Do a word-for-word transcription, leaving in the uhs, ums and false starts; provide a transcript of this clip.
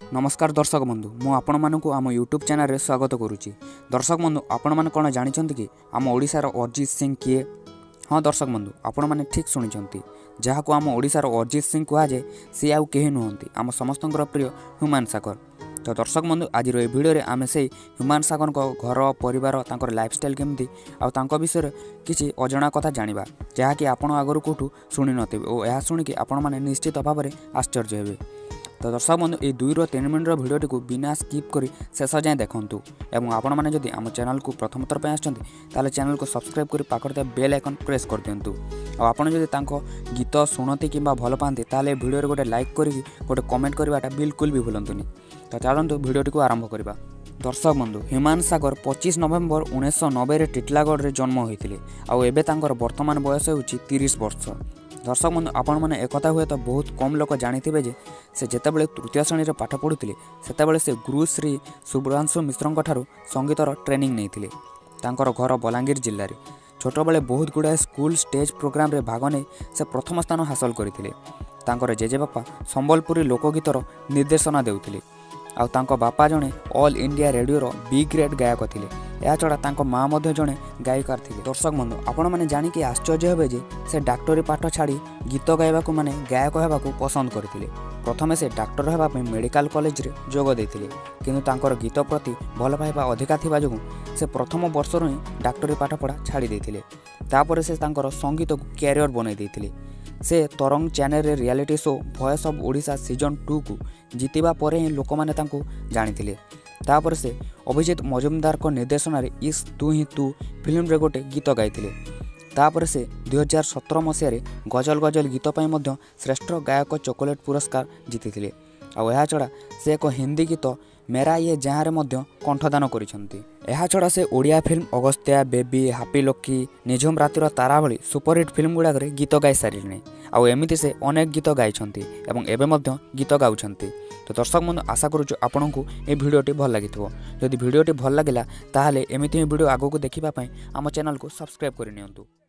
नमस्कार दर्शक बंधु मु आपण मानकु आम यूट्यूब चैनल रे स्वागत करुच्ची। दर्शक बंधु आपण मैंने कौन जानते कि आम ओडिशार अरिजित सिंह किए? हाँ दर्शक बंधु आपण मैंने ठीक शुणी जहाँ को आम ओडिशार अरिजित सिंह कहुए सी आउ कहीं नुहति आम समस्त प्रिय ह्यूमान सागर। तो दर्शक बंधु आज ये भिडियो आम से ह्यूमान सागर घर परिवार तांकर लाइफस्टाइल केमती आउ विषय किसी अजणा कथा जानिबा जहाँकि आपण आगरू कौटू शुणी नथिबे और यह शुणिकी आपण मैंने निश्चित भाव में आश्चर्य हेबे। तो दर्शक बंधु ये दुई रु तीन मिनट भिडियोटी को बिना स्किप कर शेष जाए देखूँ और आपण मैंने जदि आम चैनल को प्रथम थर पर आसते चैनल को सब्सक्राइब कर पाखर बेल आइकन प्रेस कर दिंतु। और आपड़ जदि गीत शुणती कि भल पाती ताले भिडियो गोटे लाइक करी गोटे कमेंट करवाटा बिल्कुल भी भूलतुनि। तो चलतु भिडियोटी को आरंभ करवा। दर्शक बंधु ह्यूमान सागर पच्चीस नवेम्बर उन्नीस नब्बे टिटलागढ़ में जन्म होते और वर्तमान बयस हो तीस वर्ष। दर्शक बंधु आपण मैंने एक हुए तो बहुत कम लोग जानिथिबे जे से जेतेबेले तृतीय श्रेणी रे पाठ पढ़ुथिले सेतेबेले से गुरु श्री शुभ्रांशु मिश्रंक ठारू संगीतर ट्रेनिंग नैथिले। तांकर घर बलांगीर जिल्ला रे छोट बेले बहुत गुड़ाए स्कूल स्टेज प्रोग्राम रे भाग ने से प्रथम स्थान हासिल करथिले। तांकर जेजेबापा संबलपुरी लोकगीतर निर्देशना देउथिले आउ तांको बापा जने ऑल इंडिया रेडियो रो बी ग्रेड गायक थिले। या छड़ा तांको माँ मध्य जने गायिकार थिले। दर्शक बंधु आपण माने जानिकी आश्चर्य हेबे जे से डाक्टरी पाठ छाड़ी गीत गाइबाकू माने गायक हेबाकू पसंद करथिले। प्रथमे से डाक्टर हेबा पे मेडिकल कॉलेज रे जोग देथिले किंतु तांकर गीत प्रति भल पाइबा अधिका थिबा जोगु से प्रथम वर्ष रु ही डाक्टरी पाठ पढ़ा छाड़ी देथिले। तापर से तांकर संगीत को कैरियर बनाई देथिले। से तरंग चैनल रे reality show voice of Odisha season two को जीतिबा परे ही लोक माने तांको जानिथिले। तापर से अभिजीत मजुमदार को निर्देशन रे इस तू ही तू फिल्म रे गोटे गीत गाइथिले। तापर से दुई हजार सतर मसीह गजल गजल गीत पाई मध्य श्रेष्ठ गायक चॉकलेट पुरस्कार जीतिथिले। आउ एहा छड़ा से एक हिंदी गीत मेरा ये जहाँ रे मध्य कंठदान करिसेंती। एहा छड़ा से Odia film Agastya, baby, happy lucky, निझुम रातिर तारा भली सुपरहिट फिल्म गुड़ाक गीत गाई सारे आउ एमिति से अनेक गीत गाइछंती एवं एबे मध्य गीत गाउछंती। तो दर्शक बंधु आशा करूँ आपंक ये भिडियोटी भल लगी जदि भिडियोटी भल लगिला ताहले एमिति भिडियो आगो को देखिबा पई आम चैनल को सब्सक्राइब करि नियंतु।